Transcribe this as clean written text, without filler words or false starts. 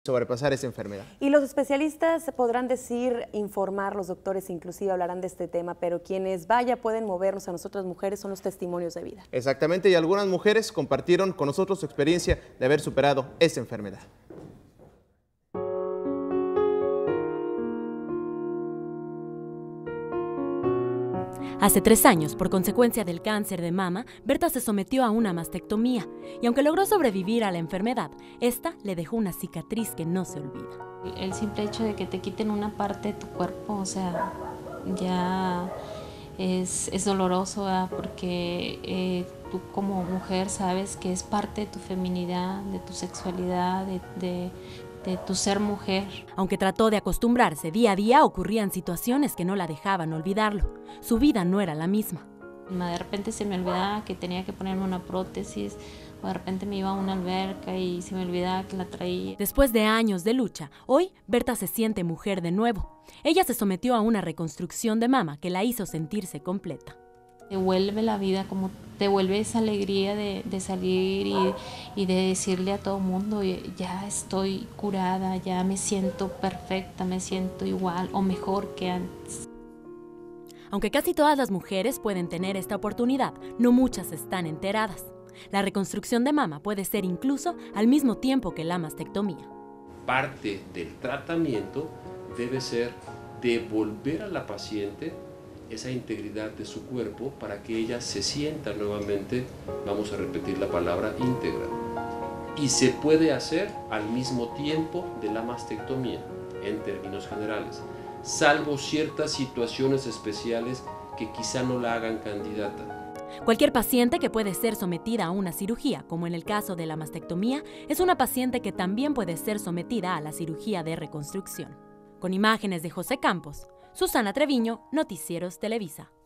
sobrepasar esa enfermedad. Y los especialistas podrán decir, informar, los doctores inclusive hablarán de este tema, pero quienes pueden movernos a nosotras mujeres son los testimonios de vida. Exactamente, y algunas mujeres compartieron con nosotros su experiencia de haber superado esa enfermedad. Hace 3 años, por consecuencia del cáncer de mama, Berta se sometió a una mastectomía y aunque logró sobrevivir a la enfermedad, esta le dejó una cicatriz que no se olvida. El simple hecho de que te quiten una parte de tu cuerpo, o sea, ya es doloroso, ¿verdad? Porque tú como mujer sabes que es parte de tu feminidad, de tu sexualidad, de tu ser mujer. Aunque trató de acostumbrarse, día a día ocurrían situaciones que no la dejaban olvidarlo. Su vida no era la misma. De repente se me olvidaba que tenía que ponerme una prótesis, o de repente me iba a una alberca y se me olvidaba que la traía. Después de años de lucha, hoy Berta se siente mujer de nuevo. Ella se sometió a una reconstrucción de mama que la hizo sentirse completa. Te vuelve la vida, como te vuelve esa alegría de salir y de decirle a todo el mundo, ya estoy curada, ya me siento perfecta, me siento igual o mejor que antes. Aunque casi todas las mujeres pueden tener esta oportunidad, no muchas están enteradas. La reconstrucción de mama puede ser incluso al mismo tiempo que la mastectomía. Parte del tratamiento debe ser devolver a la paciente esa integridad de su cuerpo para que ella se sienta nuevamente, vamos a repetir la palabra, íntegra. Y se puede hacer al mismo tiempo de la mastectomía, en términos generales, salvo ciertas situaciones especiales que quizá no la hagan candidata. Cualquier paciente que puede ser sometida a una cirugía, como en el caso de la mastectomía, es una paciente que también puede ser sometida a la cirugía de reconstrucción. Con imágenes de José Campos, Susana Treviño, Noticieros Televisa.